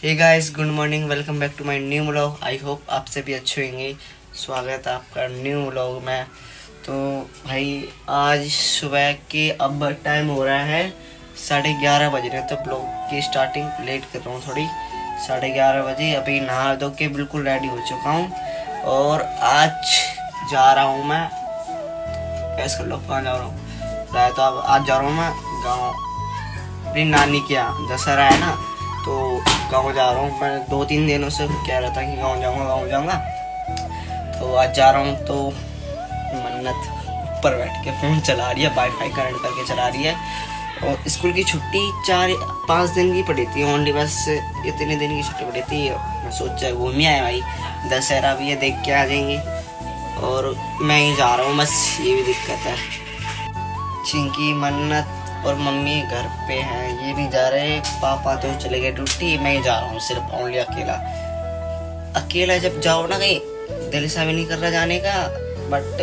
Hey guys, good morning, welcome back to my new vlog. I hope आप सभी अच्छे होंगे। स्वागत है आपका न्यू व्लॉग में। तो भाई आज सुबह के अब टाइम हो रहा है 11:30 बज रहे हैं, तो ब्लॉग की स्टार्टिंग लेट कर रहा हूँ थोड़ी। 11:30 बजे अभी नहा धो के बिल्कुल रेडी हो चुका हूँ और आज जा रहा हूँ मैं। ऐसा लोग कहाँ जा रहा हूँ तो आज जा रहा हूँ मैं गाँव, अपनी नानी के यहाँ। दशहरा है ना, तो गाँव जा रहा हूँ। मैं 2-3 दिनों से कह रहा था कि गाँव जाऊँगा। तो आज जा रहा हूँ। तो मन्नत ऊपर बैठ के फ़ोन चला रही है, वाईफाई कनेक्ट करके चला रही है। और स्कूल की छुट्टी 4-5 दिन की पड़ी थी ओनली, बस इतने दिन की छुट्टी पड़ी थी। मैं सोचा घूम ही आए भाई, दशहरा भी है, देख के आ जाएंगे। और मैं ही जा रहा हूँ, बस ये भी दिक्कत है। चिंकी, मन्नत और मम्मी घर पे हैं, ये नहीं जा रहे। पापा तो चले गए ड्यूटी, मैं ही जा रहा हूँ सिर्फ ओनली अकेला। अकेला जब जाओ ना कहीं, दिल सा भी नहीं कर रहा जाने का, बट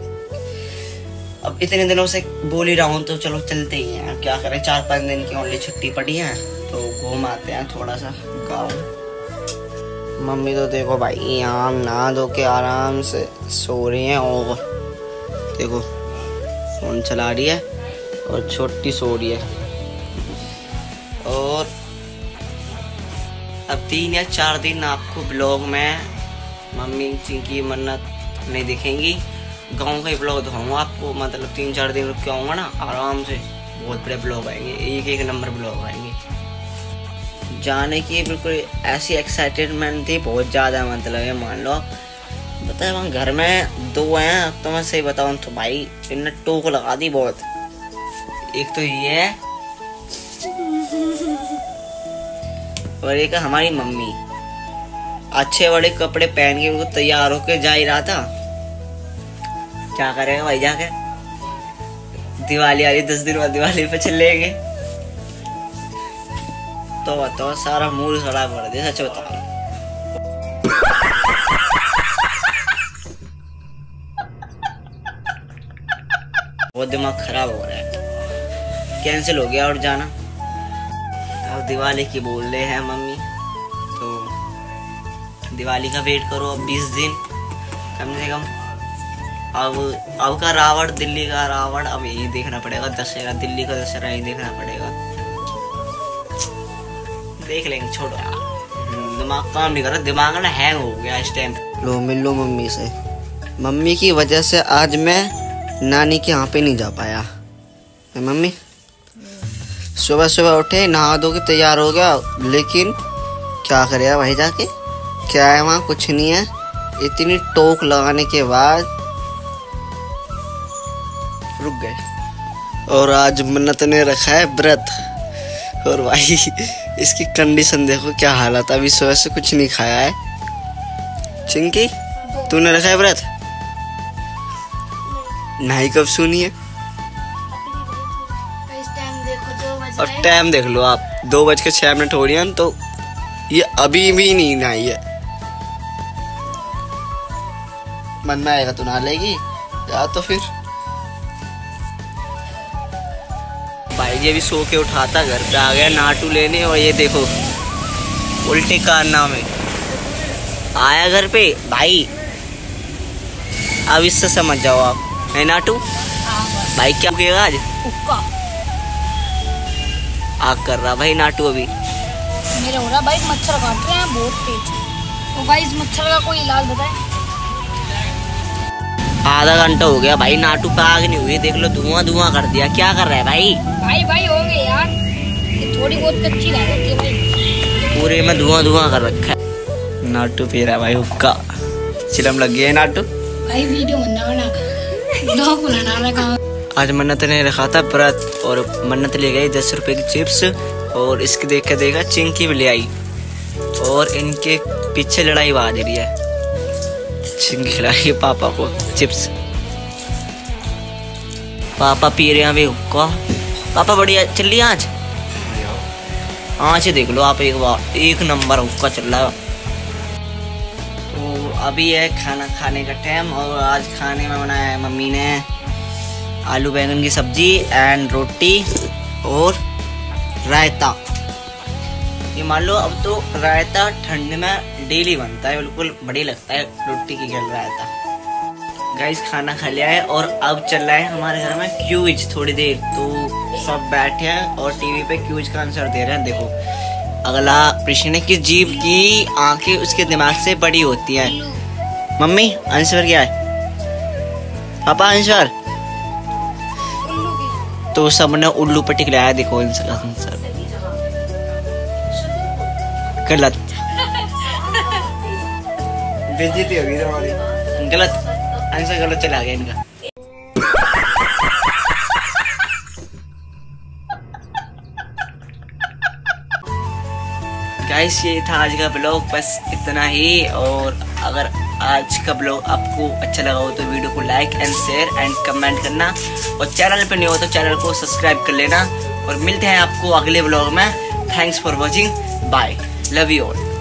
अब इतने दिनों से बोल ही रहा हूँ तो चलो चलते ही हैं। क्या करें, 4-5 दिन की ओनली छुट्टी पड़ी है, तो घूम आते हैं थोड़ा सा गाँव। मम्मी तो देखो भाई यहाँ नहा धो के आराम से सो रही हैं और देखो फोन चला रही है, और छोटी सो रही है। और अब 3 या 4 दिन आपको ब्लॉग में मम्मी, चिंकी, मन्नत नहीं दिखेंगी। गांव का ही ब्लॉग दिखाऊंगा आपको, मतलब 3-4 दिन रुक के आऊँगा ना आराम से। बहुत बड़े ब्लॉग आएंगे, एक नंबर ब्लॉग आएंगे। जाने की बिल्कुल ऐसी एक्साइटेडमेंट थी, बहुत ज़्यादा, मतलब है मान लो बताए। वहाँ घर में 2 हैं, तो मैं सही बताऊँ तो भाई इनने टोक लगा दी बहुत। एक तो ये है और एक हमारी मम्मी। अच्छे बड़े कपड़े पहन के उनको तैयार होके जा ही रहा था। क्या करेगा भाई जाके, दिवाली आ रही, 10 दिन बाद दिवाली पे चलेंगे। तो बताओ, सारा मूड खराब कर दिया, सच बताओ। बहुत दिमाग खराब हो रहा है। कैंसिल हो गया और जाना। अब दिवाली की बोल रहे हैं मम्मी, तो दिवाली का वेट करो अब 20 दिन कम से कम। अब का रावण, दिल्ली का रावण अब यही देखना पड़ेगा। दशहरा, दिल्ली का दशहरा यही देखना पड़ेगा। देख लेंगे, छोड़ो यार, दिमाग काम नहीं कर रहा, दिमाग ना हैंग हो गया इस टाइम। लो मिल लो मम्मी से। मम्मी की वजह से आज मैं नानी के यहाँ पे नहीं जा पाया। मम्मी सुबह सुबह उठे, नहा धो के तैयार हो गया, लेकिन क्या करेगा भाई जाके, क्या है वहाँ, कुछ नहीं है। इतनी टोक लगाने के बाद रुक गए। और आज मन्नत ने रखा है व्रत, और भाई इसकी कंडीशन देखो क्या हालत। अभी सुबह से कुछ नहीं खाया है। चिंकी, तूने रखा है व्रत? नहाई कब सुनी है? और टाइम देख लो आप, 2:06 हो रही है, तो ये अभी भी नहीं नहाई है। मन में आएगा तो नहा लेगी, या तो फिर भाई जी अभी सो के उठा था, घर पे आ गया नाटू लेने, और ये देखो उल्टे कारनामे आया घर पे भाई। अब इससे समझ जाओ आप, है नाटू भाई क्या कहेगा आज? आग कर रहा भाई नाटू अभी। मेरा हो रहा भाई, मच्छर काट रहे हैं बहुत तेज। तो भाई इस मच्छर का कोई इलाज बताए। आधा घंटा हो गया भाई, नाटू पे आग नहीं हुई, देख लो धुआं कर दिया। क्या कर रहा है भाई? भाई होंगे यार, ये थोड़ी बहुत कच्ची लग रही है भाई। पूरे में धुआं कर रखा है। नाटू पी रहा है भाई हुक्का, चिलम लग गया है नाटू। भाई वीडियो बना आज मन्नत ने रखा था व्रत, और मन्नत ले गई 10 रुपए की चिप्स, और इसकी देख के देखा चिंकी भी ले आई, और इनके पीछे लड़ाई बाज रही है। चिंकी खिलाई पापा को चिप्स, पापा पी रहे हैं अभी हुक्का। पापा बढ़िया चल रही है आज देख लो आप, एक नंबर हुक्का चल रहा है। तो अभी है खाना खाने का टाइम, और आज खाने में बनाया है मम्मी ने आलू बैंगन की सब्जी एंड रोटी और रायता। ये मान लो अब तो रायता ठंड में डेली बनता है, बिल्कुल बढ़िया लगता है रोटी की गल रायता। गाइस खाना खा लिया है और अब चल रहा है हमारे घर में क्यूज थोड़ी देर। तो सब बैठे हैं और टीवी पे क्यूज का आंसर दे रहे हैं। देखो अगला प्रश्न है कि जीव की आंखें उसके दिमाग से बड़ी होती हैं। मम्मी आंसर क्या है? पापा आंसर? तो सबने उल्लू पर टिक लाया। देखो इनका आंसर गलत। बेइज्जती होगी तुम्हारी। गलत आंसर, गलत चला गया इनका। गाइस ये था आज का ब्लॉग, बस इतना ही। और अगर आज का ब्लॉग आपको अच्छा लगा हो तो वीडियो को like and share and comment करना, और चैनल पे नहीं हो तो चैनल को सब्सक्राइब कर लेना। और मिलते हैं आपको अगले ब्लॉग में। Thanks for watching, bye, love you all.